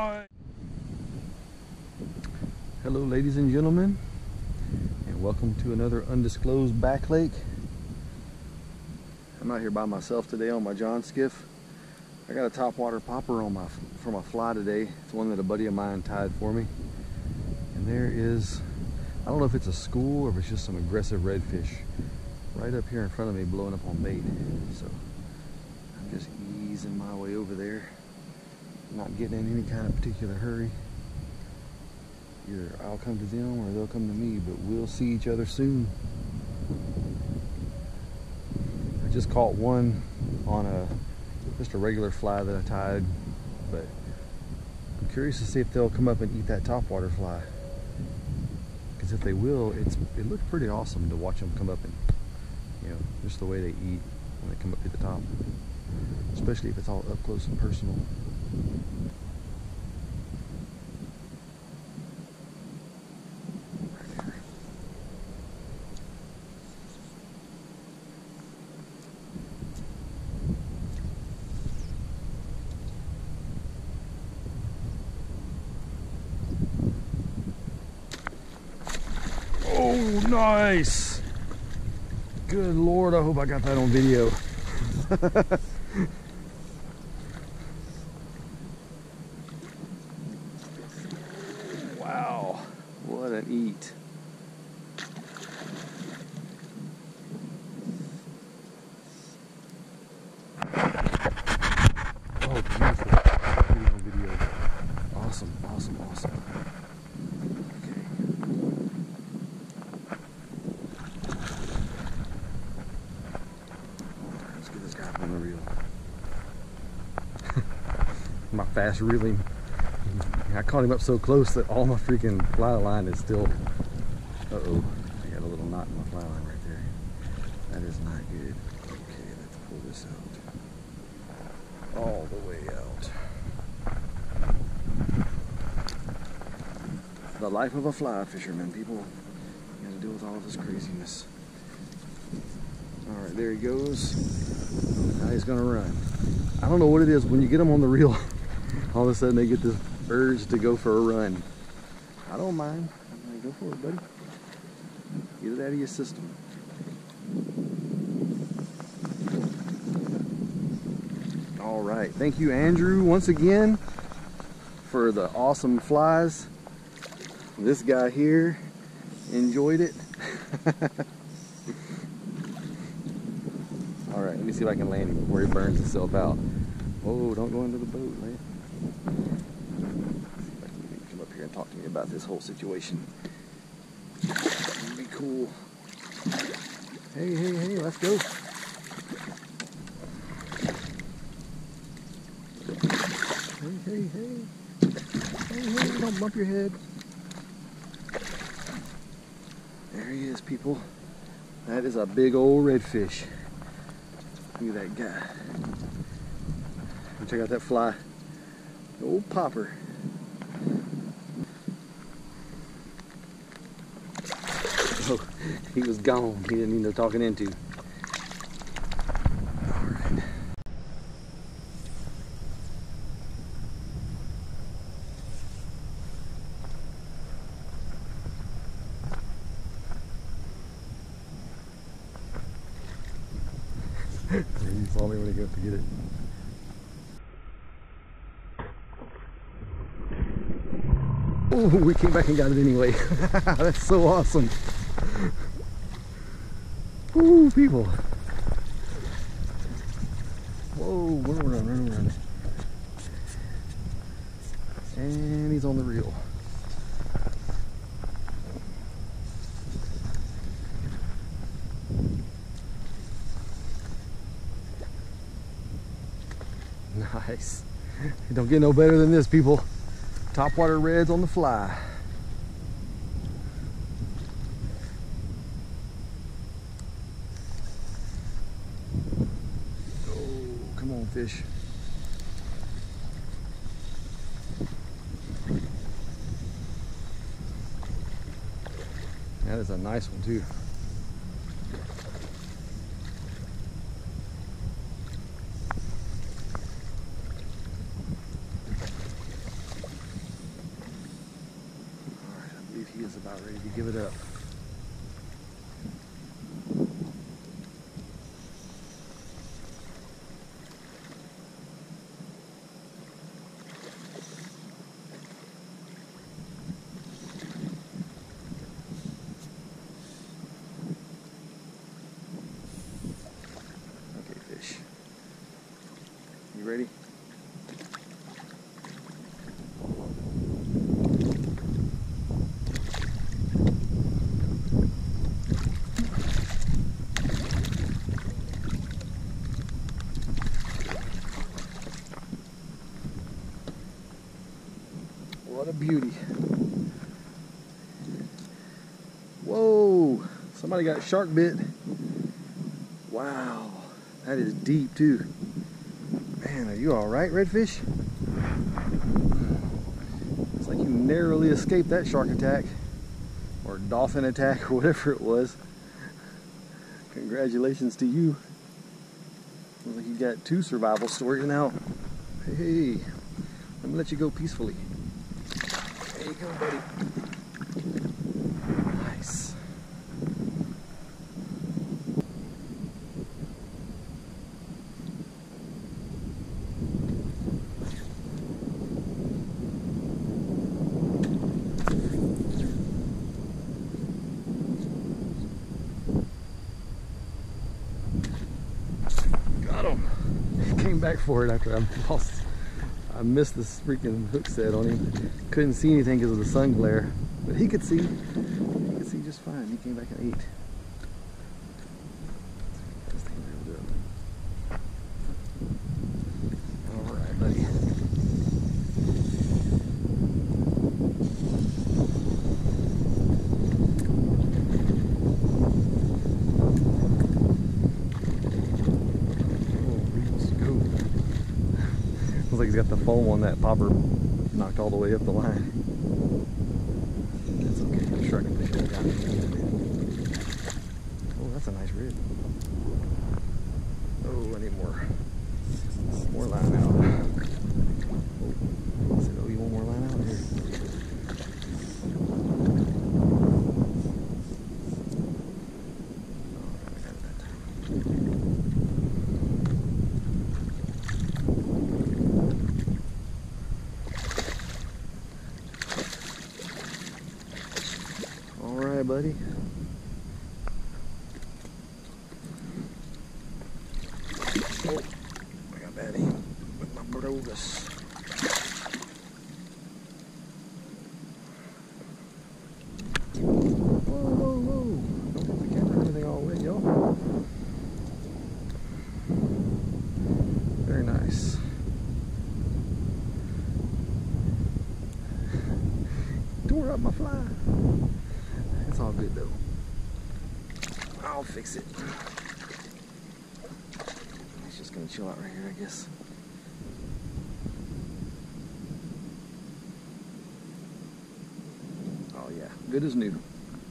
nice. Hello ladies and gentlemen, and welcome to another undisclosed back lake. I'm out here by myself today on my John skiff. I got a topwater popper on for my fly today. It's one that a buddy of mine tied for me. And there is, I don't know if it's a school or if it's just some aggressive redfish right up here in front of me blowing up on bait. So I'm just easing my way over there, not getting in any kind of particular hurry. Either I'll come to them or they'll come to me, but we'll see each other soon. I just caught one on just a regular fly that I tied, but I'm curious to see if they'll come up and eat that topwater fly. Because if they will, it looks pretty awesome to watch them come up and, you know, just the way they eat when they come up to the top. Especially if it's all up close and personal. Oh, nice. Good Lord, I hope I got that on video. Wow, what an eat. Oh, beautiful. Getting on video. Awesome, awesome, awesome. On the reel. My fast reeling. I caught him up so close that all my freaking fly line is still. Uh-oh. I got a little knot in my fly line right there. That is not good. Okay, let's pull this out. All the way out. The life of a fly fisherman, people. You gotta deal with all this craziness. Alright, there he goes. Now he's gonna run. I don't know what it is when you get them on the reel, all of a sudden they get this urge to go for a run. I don't mind. I'm like, go for it, buddy. Get it out of your system. Alright, thank you Andrew once again for the awesome flies. This guy here enjoyed it. Alright, let me see if I can land him before he burns himself out. Oh, don't go into the boat, man. See if I can get him to come up here and talk to me about this whole situation. It'd be cool. Hey, hey, hey, let's go. Hey, hey, hey. Hey, hey, don't bump your head. There he is, people. That is a big old redfish. Look at that guy. Check out that fly. Old popper. Oh, he was gone. He didn't need no talking into. Alright. He saw me when he got to get it. Oh, we came back and got it anyway. That's so awesome. Ooh, people. Whoa, run. And he's on the reel. Nice. Don't get no better than this, people. Topwater reds on the fly. Oh, come on, fish. That is a nice one, too. believe he is about ready to give it up. Okay, fish. You ready? What a beauty. Whoa, somebody got shark bit. Wow, that is deep too. Man, are you all right, Redfish? It's like you narrowly escaped that shark attack or dolphin attack or whatever it was. Congratulations to you. Looks like you got 2 survival stories now. Hey, let me let you go peacefully. There you go, buddy. Nice. Got him. He came back for it after I missed this freaking hook set on him. Couldn't see anything because of the sun glare, but he could see. He could see just fine. He came back and ate. This thing reeled up. All right, buddy. Looks like he's got the foam on that popper knocked all the way up the line. That's okay. I'm sure I can push it down. Oh, that's a nice rib. Oh, I need more line out. Oh, I said, oh, you want more line out here? Alright, buddy. Oh, I got bad aim with my brogus. Whoa. Don't hit the camera or anything all wet, y'all. Very nice. Tore up my fly. It's all good though. I'll fix it. He's just gonna chill out right here, I guess. Oh yeah, good as new.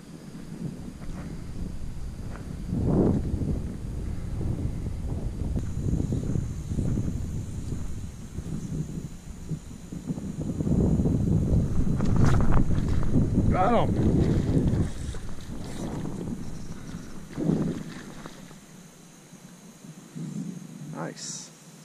Got him. Nice.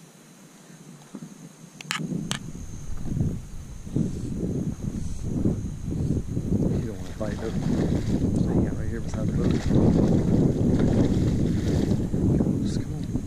You don't want to fight, though. Hang out right here beside the boat. Just come on.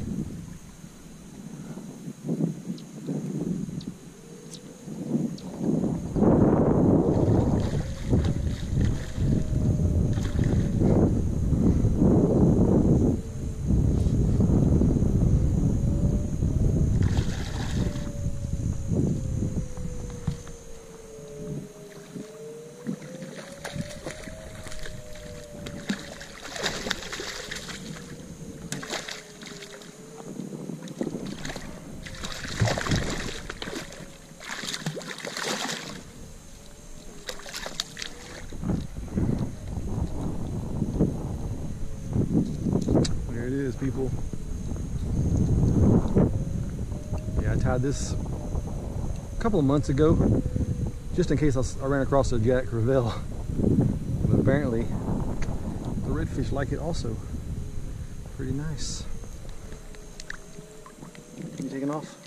People. Yeah, I tied this a couple of months ago just in case I ran across a Jack Crevalle. apparently the redfish like it also. Pretty nice. You taking off?